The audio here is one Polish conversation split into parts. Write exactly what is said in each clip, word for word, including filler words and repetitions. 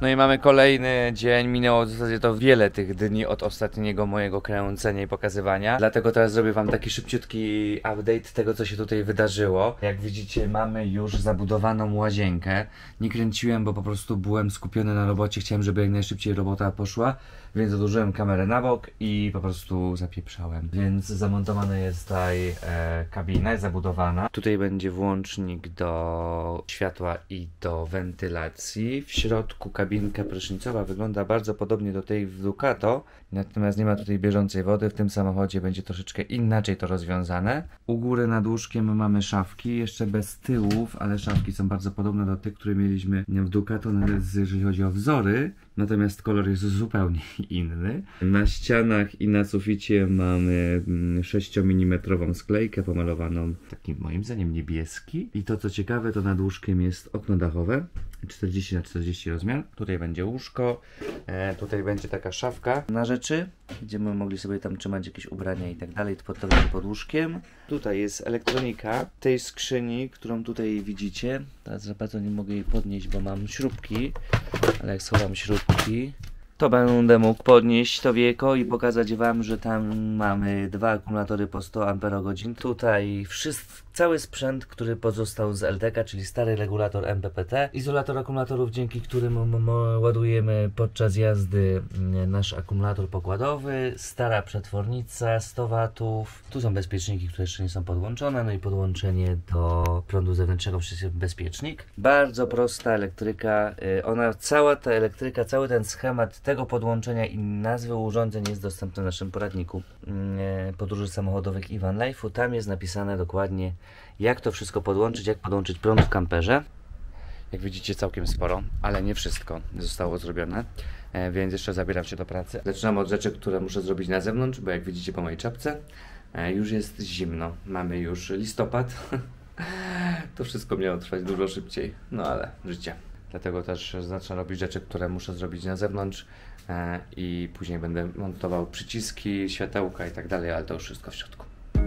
No i mamy kolejny dzień, minęło w zasadzie to wiele tych dni od ostatniego mojego kręcenia i pokazywania. Dlatego teraz zrobię wam taki szybciutki update tego, co się tutaj wydarzyło. Jak widzicie, mamy już zabudowaną łazienkę. Nie kręciłem, bo po prostu byłem skupiony na robocie, chciałem, żeby jak najszybciej robota poszła. Więc odłożyłem kamerę na bok i po prostu zapieprzałem. Więc zamontowana jest tutaj e, kabina, jest zabudowana. Tutaj będzie włącznik do światła i do wentylacji. W środku kabinka prysznicowa wygląda bardzo podobnie do tej w Ducato. Natomiast nie ma tutaj bieżącej wody. W tym samochodzie będzie troszeczkę inaczej to rozwiązane. U góry nad łóżkiem mamy szafki, jeszcze bez tyłów, ale szafki są bardzo podobne do tych, które mieliśmy w Ducato, nawet jeżeli chodzi o wzory. Natomiast kolor jest zupełnie inny. Na ścianach i na suficie mamy sześć milimetrów sklejkę pomalowaną takim moim zdaniem niebieski. I to co ciekawe, to nad łóżkiem jest okno dachowe. czterdzieści na czterdzieści rozmiar. Tutaj będzie łóżko, e, tutaj będzie taka szafka na rzeczy, gdzie my mogli sobie tam trzymać jakieś ubrania i tak dalej, pod to będzie pod łóżkiem. Tutaj jest elektronika tej skrzyni, którą tutaj widzicie. Teraz za bardzo nie mogę jej podnieść, bo mam śrubki, ale jak schowam śrubki, to będę mógł podnieść to wieko i pokazać wam, że tam mamy dwa akumulatory po sto amperogodzin. Tutaj wszystko, cały sprzęt, który pozostał z L T K, czyli stary regulator M P P T, izolator akumulatorów, dzięki którym ładujemy podczas jazdy nasz akumulator pokładowy, stara przetwornica sto watów, tu są bezpieczniki, które jeszcze nie są podłączone, no i podłączenie do prądu zewnętrznego przez bezpiecznik. Bardzo prosta elektryka, ona, cała ta elektryka, cały ten schemat tego podłączenia i nazwy urządzeń jest dostępny w naszym poradniku podróży samochodowych i van life'u. Tam jest napisane dokładnie, jak to wszystko podłączyć, jak podłączyć prąd w kamperze. Jak widzicie, całkiem sporo, ale nie wszystko zostało zrobione, e, więc jeszcze zabieram się do pracy. Zaczynam od rzeczy, które muszę zrobić na zewnątrz, bo jak widzicie po mojej czapce, e, już jest zimno. Mamy już listopad. To wszystko miało trwać dużo szybciej, no ale życie. Dlatego też zacznę robić rzeczy, które muszę zrobić na zewnątrz e, i później będę montował przyciski, światełka i tak dalej, ale to już wszystko w środku.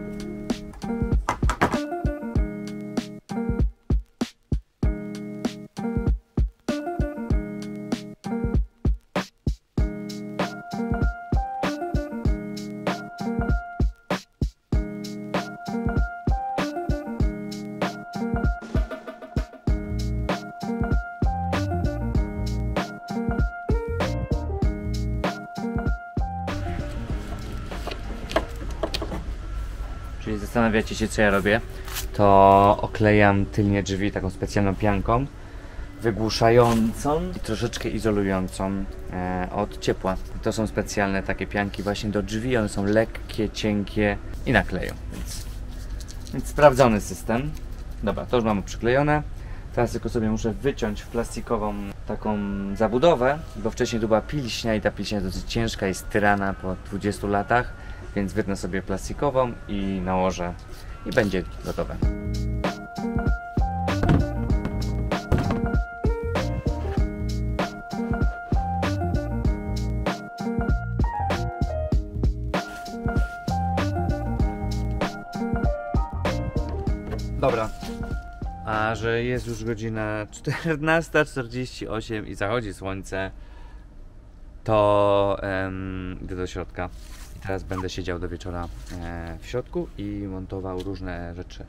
Jeżeli zastanawiacie się, co ja robię, to oklejam tylnie drzwi taką specjalną pianką wygłuszającą i troszeczkę izolującą e, od ciepła. To są specjalne takie pianki właśnie do drzwi, one są lekkie, cienkie i nakleją, więc, więc sprawdzony system. Dobra, to już mamy przyklejone. Teraz tylko sobie muszę wyciąć w plastikową taką zabudowę, bo wcześniej tu była pilśnia i ta pilśnia jest dosyć ciężka, jest tyrana po dwudziestu latach. Więc wytnę sobie plastikową i nałożę i będzie gotowe. Dobra, a że jest już godzina czternasta czterdzieści osiem i zachodzi słońce, to um, idę do środka. Teraz będę siedział do wieczora e, w środku i montował różne rzeczy.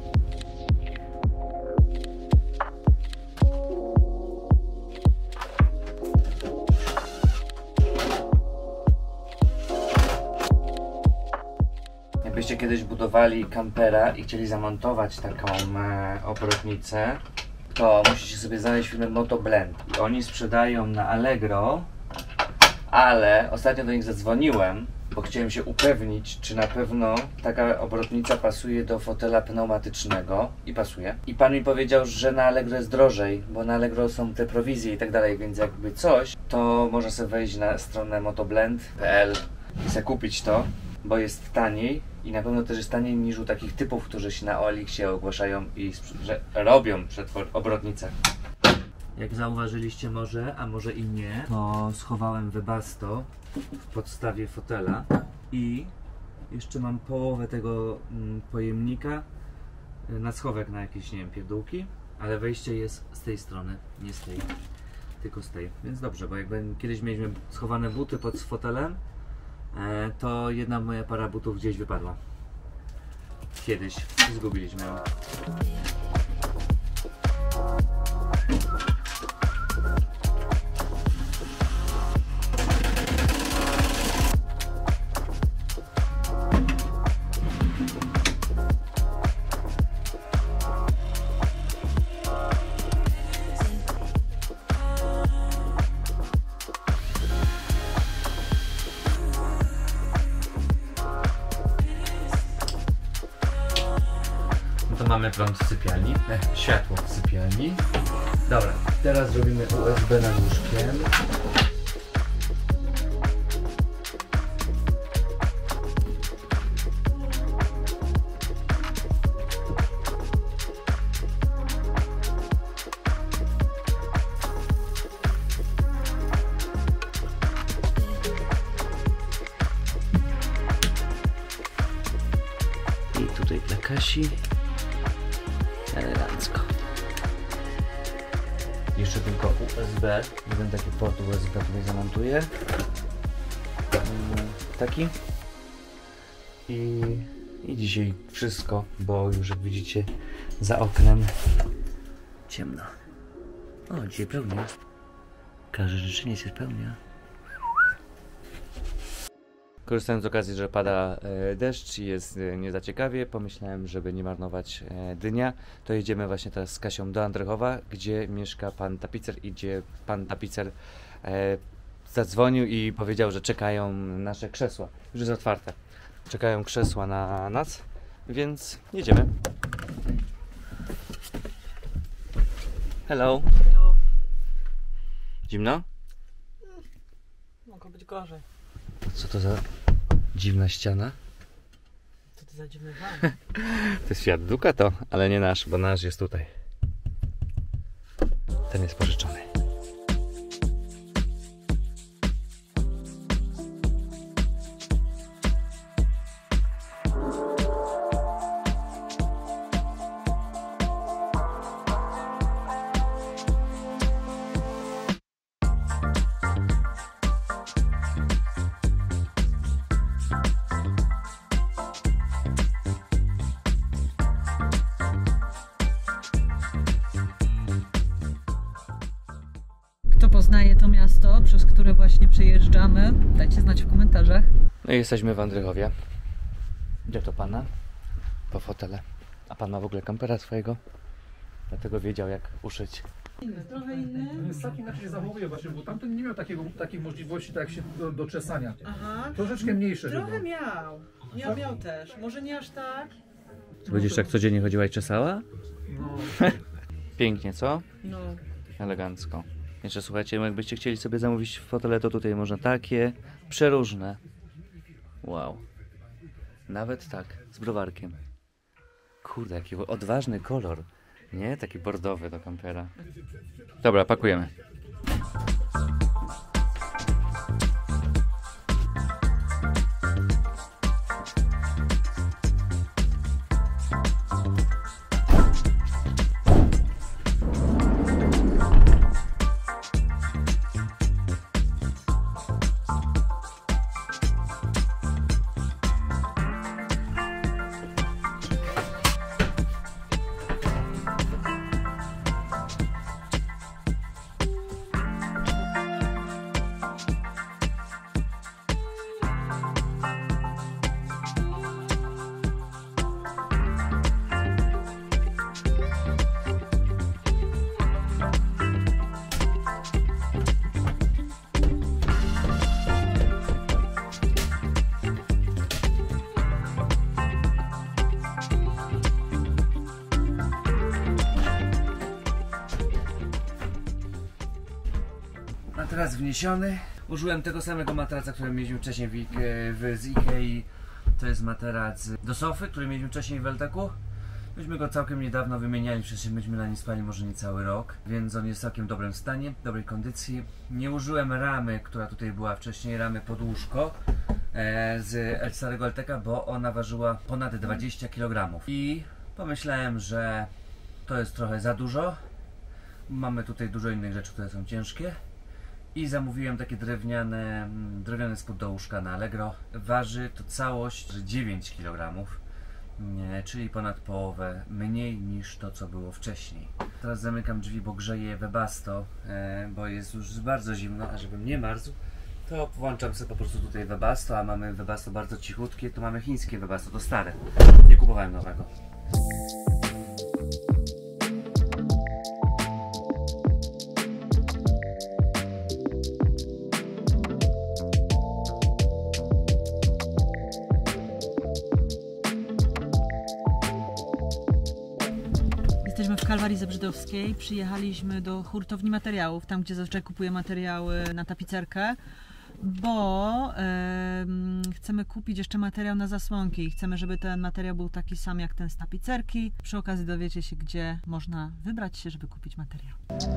Jakbyście kiedyś budowali kampera i chcieli zamontować taką e, obrotnicę, to musicie sobie znaleźć firmę Motoblend. Oni sprzedają na Allegro, ale ostatnio do nich zadzwoniłem, bo chciałem się upewnić, czy na pewno taka obrotnica pasuje do fotela pneumatycznego i pasuje. I pan mi powiedział, że na Allegro jest drożej, bo na Allegro są te prowizje i tak dalej, więc jakby coś, to można sobie wejść na stronę motoblend kropka p l i sobie kupić to, bo jest taniej i na pewno też jest taniej niż u takich typów, którzy się na O L X ogłaszają i że robią przetwór obrotnicę. Jak zauważyliście może, a może i nie, to schowałem Webasto w podstawie fotela i jeszcze mam połowę tego mm, pojemnika na schowek na jakieś, nie wiem, pierdółki, ale wejście jest z tej strony, nie z tej. tylko stay. Więc dobrze, bo jakby kiedyś mieliśmy schowane buty pod fotelem, e, to jedna moja para butów gdzieś wypadła. Kiedyś zgubiliśmy ją. To mamy prąd w sypialni, e, światło w sypialni. Dobra, teraz robimy U S B nad łóżkiem. I tutaj dla Kasi. Elegancko. Jeszcze tylko U S B. Jeden taki port U S B tutaj zamontuję. Taki. I, I dzisiaj wszystko, bo już jak widzicie za oknem ciemno. O, dzisiaj pełnia. Każde życzenie się spełnia. Korzystając z okazji, że pada e, deszcz i jest e, nie za ciekawie, pomyślałem, żeby nie marnować e, dnia, to jedziemy właśnie teraz z Kasią do Andrychowa, gdzie mieszka pan tapicer i gdzie pan tapicer e, zadzwonił i powiedział, że czekają nasze krzesła. Już jest otwarte. Czekają krzesła na nas, więc jedziemy. Hello. Hello. Zimno? Mogło być gorzej. Co to za dziwna ściana? Co to za dziwny van? To jest Fiat Ducato, ale nie nasz, bo nasz jest tutaj. Ten jest pożyczony. Kto poznaje to miasto, przez które właśnie przejeżdżamy, dajcie znać w komentarzach. No i jesteśmy w Andrychowie. Gdzie to pana? Po fotele. A pan ma w ogóle kampera swojego? Dlatego wiedział, jak uszyć. Inny, trochę inny. Jest taki inaczej się zachowuje właśnie, bo tamten nie miał takiego, takiej możliwości tak jak się do, do czesania. Aha. Troszeczkę mniejsze Trochę było. miał. Miał, miał też. Może nie aż tak. Będziesz tak codziennie chodziła i czesała? No, Pięknie, co? No. Elegancko. Jeszcze słuchajcie, jakbyście chcieli sobie zamówić fotele, to tutaj można takie przeróżne. Wow. Nawet tak, z browarkiem. Kurde, jaki odważny kolor. Nie? Taki bordowy do kampera. Dobra, pakujemy. Materac wniesiony. Użyłem tego samego materaca, który mieliśmy wcześniej w, Ike, w, z Ikei. To jest materac do sofy, który mieliśmy wcześniej w Elteku. Myśmy go całkiem niedawno wymieniali, przecież myśmy na nim spali może nie cały rok, więc on jest w całkiem dobrym stanie, dobrej kondycji. Nie użyłem ramy, która tutaj była wcześniej, ramy pod łóżko e, z starego Elteka, bo ona ważyła ponad dwadzieścia kilogramów. I pomyślałem, że to jest trochę za dużo, Mamy tutaj dużo innych rzeczy, które są ciężkie. I zamówiłem takie drewniane, drewniany spód do łóżka na Allegro. Waży to całość dziewięć kilogramów, czyli ponad połowę mniej niż to, co było wcześniej. Teraz zamykam drzwi, bo grzeje Webasto, bo jest już bardzo zimno, a żebym nie marzł, to włączam sobie po prostu tutaj Webasto, a mamy Webasto bardzo cichutkie, to mamy chińskie Webasto, to stare. Nie kupowałem nowego. Jesteśmy w Kalwarii Zebrzydowskiej, przyjechaliśmy do hurtowni materiałów, tam gdzie zazwyczaj kupuję materiały na tapicerkę, bo e, chcemy kupić jeszcze materiał na zasłonki i chcemy, żeby ten materiał był taki sam jak ten z tapicerki. Przy okazji dowiecie się, gdzie można wybrać się, żeby kupić materiał.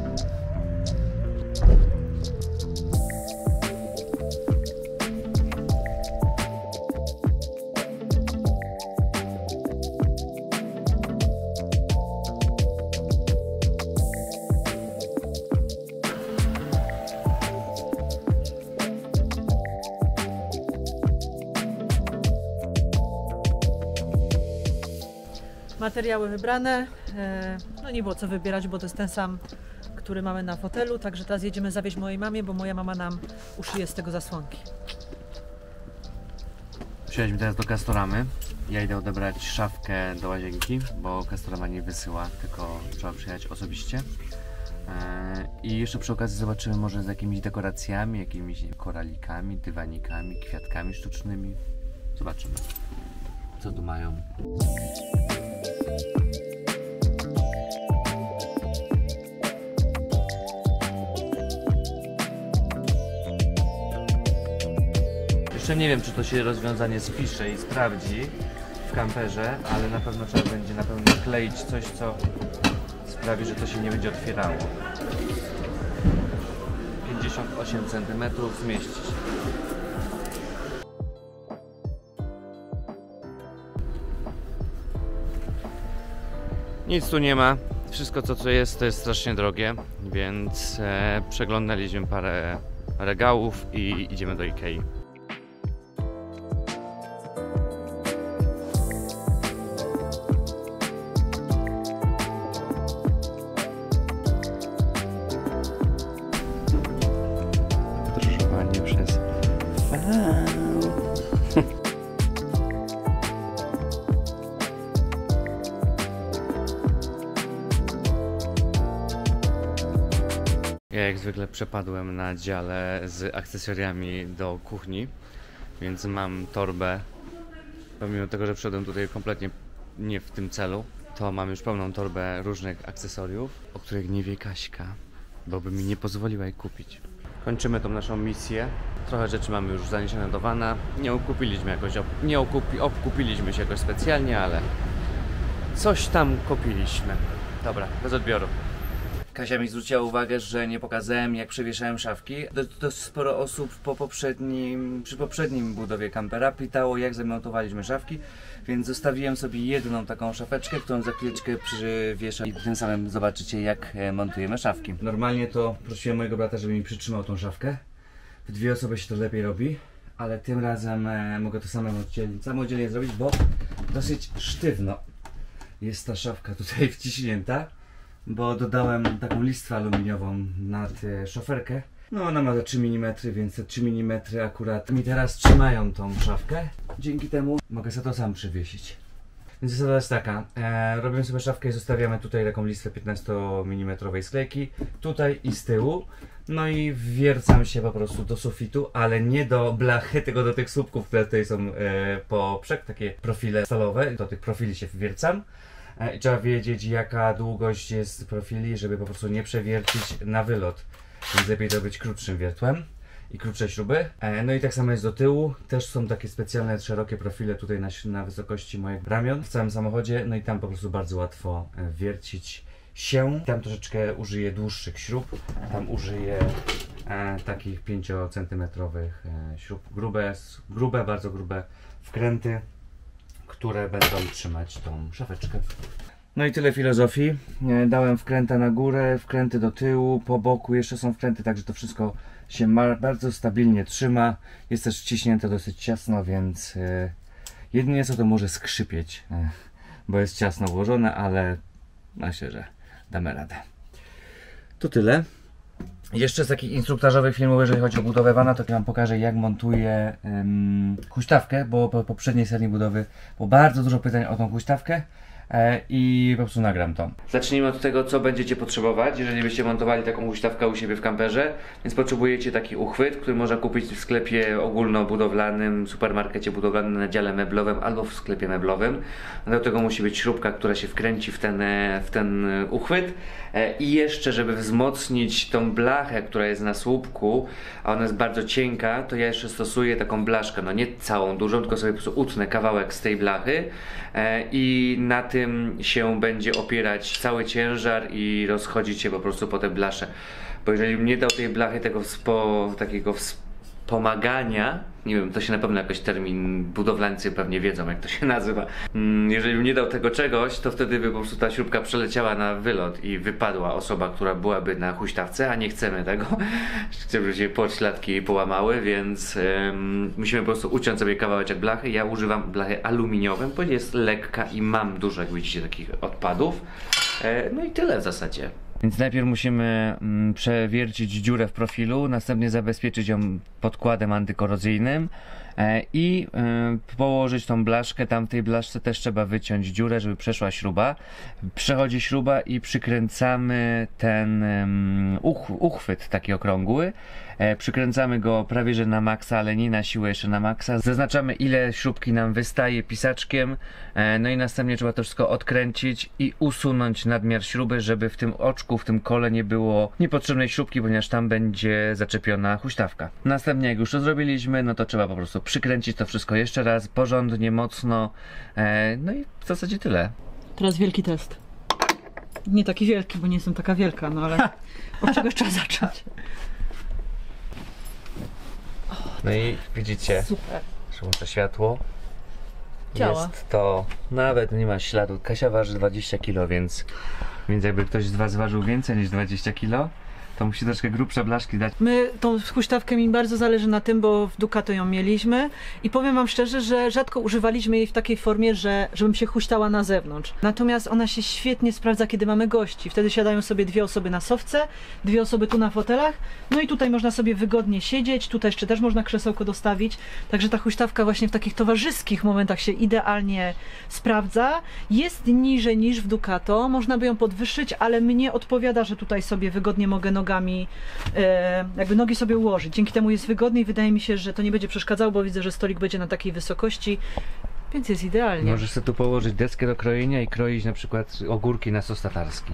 Materiały wybrane, no nie było co wybierać, bo to jest ten sam, który mamy na fotelu, także teraz jedziemy zawieźć mojej mamie, bo moja mama nam uszyje z tego zasłonki. Przyjechaliśmy teraz do Castoramy. Ja idę odebrać szafkę do łazienki, bo Castorama nie wysyła, tylko trzeba przyjechać osobiście. I jeszcze przy okazji zobaczymy może z jakimiś dekoracjami, jakimiś koralikami, dywanikami, kwiatkami sztucznymi. Zobaczymy, co tu mają. Jeszcze nie wiem, czy to się rozwiązanie spisze i sprawdzi w kamperze, ale na pewno trzeba będzie na pewno kleić coś, co sprawi, że to się nie będzie otwierało. pięćdziesiąt osiem centymetrów zmieścić. Nic tu nie ma. Wszystko co tu jest, to jest strasznie drogie, więc e, przeglądaliśmy parę regałów i idziemy do Ikei. Podróżowanie przez Ja jak zwykle przepadłem na dziale z akcesoriami do kuchni, więc mam torbę, pomimo tego, że przyszedłem tutaj kompletnie nie w tym celu, to mam już pełną torbę różnych akcesoriów, o których nie wie Kaśka, bo by mi nie pozwoliła ich kupić. Kończymy tą naszą misję. Trochę rzeczy mamy już zaniesione do wana. Nie okupiliśmy jakoś, ob... nie okupi... obkupiliśmy się jakoś specjalnie, ale coś tam kupiliśmy. Dobra, bez odbioru. Kasia mi zwróciła uwagę, że nie pokazałem, jak przewieszałem szafki. Dość sporo osób po poprzednim, przy poprzednim budowie kampera pytało, jak zamontowaliśmy szafki, więc zostawiłem sobie jedną taką szafeczkę, którą za chwileczkę przywieszę i tym samym zobaczycie, jak montujemy szafki. Normalnie to prosiłem mojego brata, żeby mi przytrzymał tą szafkę. W dwie osoby się to lepiej robi, ale tym razem e, mogę to samodzielnie, samodzielnie zrobić, bo dosyć sztywno jest ta szafka tutaj wciśnięta. Bo dodałem taką listwę aluminiową nad e, szoferkę. No ona ma za trzy milimetry, więc te trzy milimetry akurat mi teraz trzymają tą szafkę. Dzięki temu mogę sobie to sam przywiesić. Więc zasada jest taka, e, robimy sobie szafkę i zostawiamy tutaj taką listwę piętnastomilimetrowej sklejki. Tutaj i z tyłu. No i wwiercam się po prostu do sufitu, ale nie do blachy, tylko do tych słupków, które tutaj są e, po brzeg, takie profile stalowe. Do tych profili się wwiercam. I trzeba wiedzieć, jaka długość jest profili, żeby po prostu nie przewiercić na wylot. Więc lepiej to być krótszym wiertłem i krótsze śruby. No i tak samo jest do tyłu. Też są takie specjalne, szerokie profile tutaj na, na wysokości moich ramion w całym samochodzie. No i tam po prostu bardzo łatwo wiercić się. Tam troszeczkę użyję dłuższych śrub. Tam użyję e, takich pięciocentymetrowych e, śrub. Grube, grube, bardzo grube wkręty, które będą trzymać tą szafeczkę. No i tyle filozofii. Dałem wkręta na górę, wkręty do tyłu, po boku jeszcze są wkręty, także to wszystko się bardzo stabilnie trzyma. Jest też wciśnięte dosyć ciasno, więc e, jedynie co to może skrzypieć, e, bo jest ciasno włożone, ale myślę, że damy radę. To tyle. Jeszcze z takich instruktażowych filmów, jeżeli chodzi o budowę vana, to wam pokażę, jak montuję um, huśtawkę, bo po poprzedniej serii budowy było bardzo dużo pytań o tą huśtawkę. I po prostu nagram to. Zacznijmy od tego, co będziecie potrzebować, jeżeli byście montowali taką huśtawkę u siebie w kamperze. Więc potrzebujecie taki uchwyt, który można kupić w sklepie ogólnobudowlanym, supermarkecie budowlanym, na dziale meblowym albo w sklepie meblowym. Do tego musi być śrubka, która się wkręci w ten, w ten uchwyt. I jeszcze, żeby wzmocnić tą blachę, która jest na słupku, a ona jest bardzo cienka, to ja jeszcze stosuję taką blaszkę, no nie całą dużą, tylko sobie po prostu utnę kawałek z tej blachy i na tym się będzie opierać cały ciężar i rozchodzić się po prostu po te blasze. Bo jeżeli bym nie dał tej blachy, tego wspo, takiego wspomagania, nie wiem, to się na pewno jakoś termin, budowlańcy pewnie wiedzą, jak to się nazywa. Jeżeli bym nie dał tego czegoś, to wtedy by po prostu ta śrubka przeleciała na wylot i wypadła osoba, która byłaby na huśtawce, a nie chcemy tego. Chcemy, żeby się pośladki połamały, więc um, musimy po prostu uciąć sobie kawałeczek blachy. Ja używam blachy aluminiową, bo jest lekka i mam dużo, jak widzicie, takich odpadów. E, no i tyle w zasadzie. Więc najpierw musimy mm, przewiercić dziurę w profilu, następnie zabezpieczyć ją podkładem antykorozyjnym e, i e, położyć tą blaszkę. Tam w tej blaszce też trzeba wyciąć dziurę, żeby przeszła śruba. Przechodzi śruba i przykręcamy ten um, uch, uchwyt taki okrągły. E, przykręcamy go prawie że na maksa, ale nie na siłę, jeszcze na maksa. Zaznaczamy, ile śrubki nam wystaje pisaczkiem, e, no i następnie trzeba to wszystko odkręcić i usunąć nadmiar śruby, żeby w tym oczku, w tym kole nie było niepotrzebnej śrubki, ponieważ tam będzie zaczepiona huśtawka. Następnie, jak już to zrobiliśmy, no to trzeba po prostu przykręcić to wszystko jeszcze raz, porządnie, mocno, e, no i w zasadzie tyle. Teraz wielki test. Nie taki wielki, bo nie jestem taka wielka, no ale od czegoś trzeba zacząć. No i widzicie, super. Przyłączę światło. Działa. Jest to, nawet nie ma śladu. Kasia waży dwadzieścia kilo, więc, więc jakby ktoś z was ważył więcej niż dwadzieścia kilo, to musi troszkę grubsze blaszki dać. My tą huśtawkę, mi bardzo zależy na tym, bo w Ducato ją mieliśmy i powiem wam szczerze, że rzadko używaliśmy jej w takiej formie, że żebym się huśtała na zewnątrz. Natomiast ona się świetnie sprawdza, kiedy mamy gości. Wtedy siadają sobie dwie osoby na sofce, dwie osoby tu na fotelach, no i tutaj można sobie wygodnie siedzieć, tutaj jeszcze też można krzesełko dostawić. Także ta huśtawka właśnie w takich towarzyskich momentach się idealnie sprawdza. Jest niżej niż w Ducato, można by ją podwyższyć, ale mnie odpowiada, że tutaj sobie wygodnie mogę nogami nogami, e, jakby nogi sobie ułożyć. Dzięki temu jest wygodniej i wydaje mi się, że to nie będzie przeszkadzało, bo widzę, że stolik będzie na takiej wysokości, więc jest idealnie. Możesz sobie tu położyć deskę do krojenia i kroić na przykład ogórki na sos tatarski.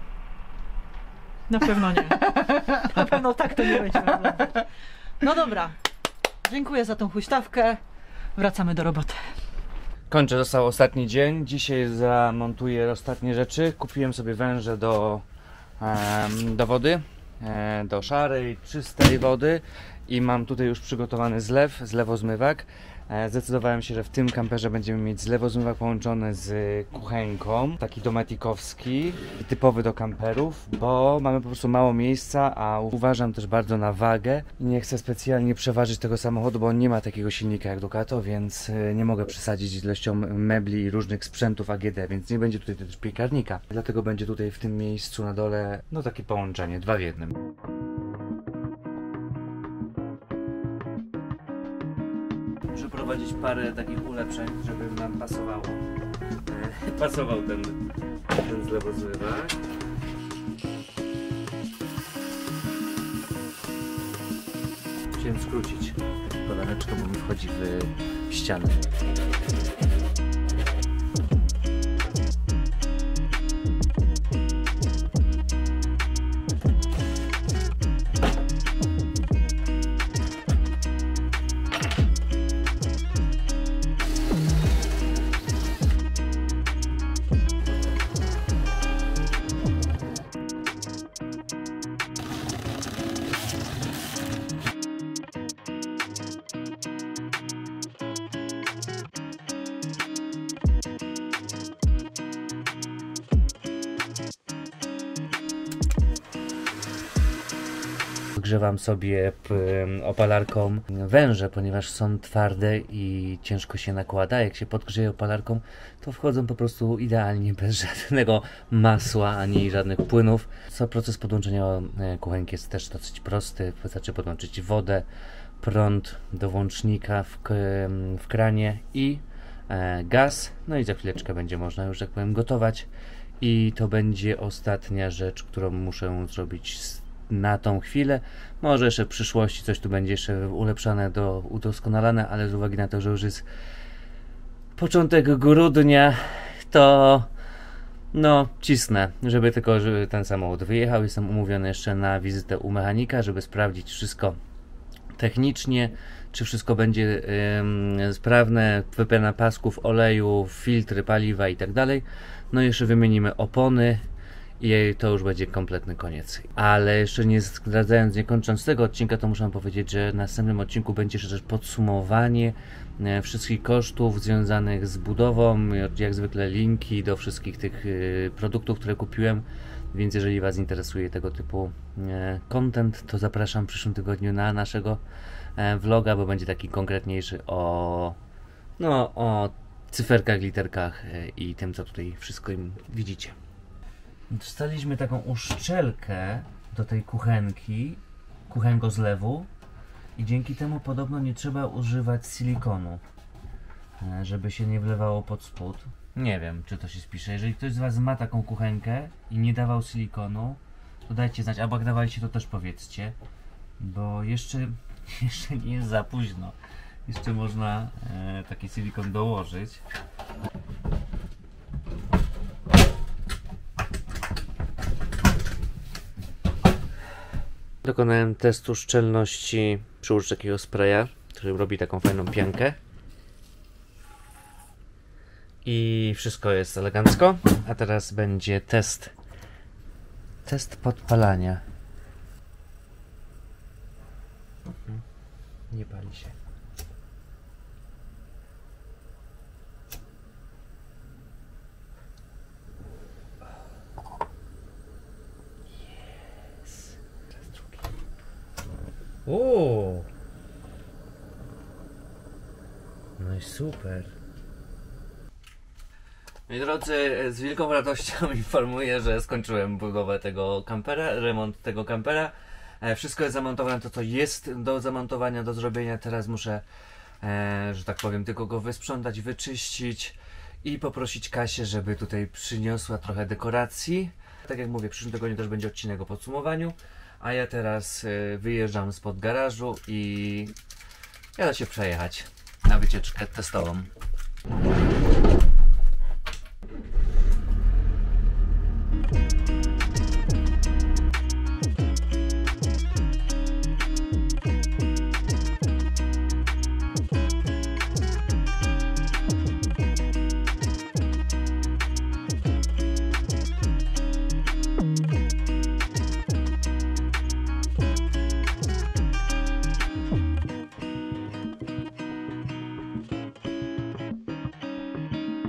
Na pewno nie. Na pewno tak to nie będzie wyglądać. No dobra. Dziękuję za tą huśtawkę. Wracamy do roboty. Kończę, został ostatni dzień. Dzisiaj zamontuję ostatnie rzeczy. Kupiłem sobie węże do do wody, do szarej, czystej wody i mam tutaj już przygotowany zlew, zlewozmywak. Zdecydowałem się, że w tym kamperze będziemy mieć zlewozmywak połączony z kuchenką, taki dometikowski, typowy do kamperów, bo mamy po prostu mało miejsca, a uważam też bardzo na wagę i nie chcę specjalnie przeważyć tego samochodu, bo on nie ma takiego silnika jak Ducato, więc nie mogę przesadzić ilością mebli i różnych sprzętów A G D, więc nie będzie tutaj też piekarnika, dlatego będzie tutaj w tym miejscu na dole no takie połączenie, dwa w jednym. Przeprowadzić parę takich ulepszeń, żeby nam pasowało. E, pasował ten, ten zlewozmywak. Musiałem skrócić kolaneczkę, bo mi wchodzi w ścianę. podgrzewam sobie opalarką węże, ponieważ są twarde i ciężko się nakłada. Jak się podgrzeje opalarką, to wchodzą po prostu idealnie, bez żadnego masła ani żadnych płynów. Co proces podłączenia kuchenki jest też dosyć prosty. Wystarczy podłączyć wodę, prąd do włącznika w, w kranie i e, gaz. No i za chwileczkę będzie można już, tak powiem, gotować. I to będzie ostatnia rzecz, którą muszę zrobić na tą chwilę. Może jeszcze w przyszłości coś tu będzie jeszcze ulepszane, do, udoskonalane, ale z uwagi na to, że już jest początek grudnia, to no cisnę, żeby tylko żeby ten samochód wyjechał. Jestem umówiony jeszcze na wizytę u mechanika, żeby sprawdzić wszystko technicznie, czy wszystko będzie ym, sprawne, wymiana pasków, oleju, filtry, paliwa i tak dalej. No i jeszcze wymienimy opony i to już będzie kompletny koniec. Ale jeszcze nie zdradzając, nie kończąc tego odcinka, to muszę powiedzieć, że w następnym odcinku będzie jeszcze też podsumowanie e, wszystkich kosztów związanych z budową, jak zwykle linki do wszystkich tych e, produktów, które kupiłem. Więc jeżeli Was interesuje tego typu e, content, to zapraszam w przyszłym tygodniu na naszego e, vloga, bo będzie taki konkretniejszy o, no, o cyferkach, literkach e, i tym, co tutaj wszystko im widzicie. Dostaliśmy taką uszczelkę do tej kuchenki, kuchenkozlewu, i dzięki temu podobno nie trzeba używać silikonu, e, żeby się nie wlewało pod spód. Nie wiem, czy to się spisze. Jeżeli ktoś z Was ma taką kuchenkę i nie dawał silikonu, to dajcie znać, albo jak dawaliście, to też powiedzcie, bo jeszcze, jeszcze nie jest za późno. Jeszcze można e, taki silikon dołożyć. Dokonałem testu szczelności przy użyciu takiego spraya, który robi taką fajną piankę. I wszystko jest elegancko. A teraz będzie test. Test podpalania. Mhm. Nie pali się. Yes. Teraz drugi. O! No i super. Moi drodzy, z wielką radością informuję, że skończyłem budowę tego kampera, remont tego kampera. E, wszystko jest zamontowane, to co jest do zamontowania, do zrobienia. Teraz muszę, e, że tak powiem, tylko go wysprzątać, wyczyścić i poprosić Kasię, żeby tutaj przyniosła trochę dekoracji. Tak jak mówię, w przyszłym tygodniu też będzie odcinek o podsumowaniu. A ja teraz e, wyjeżdżam spod garażu i jadę się przejechać na wycieczkę testową.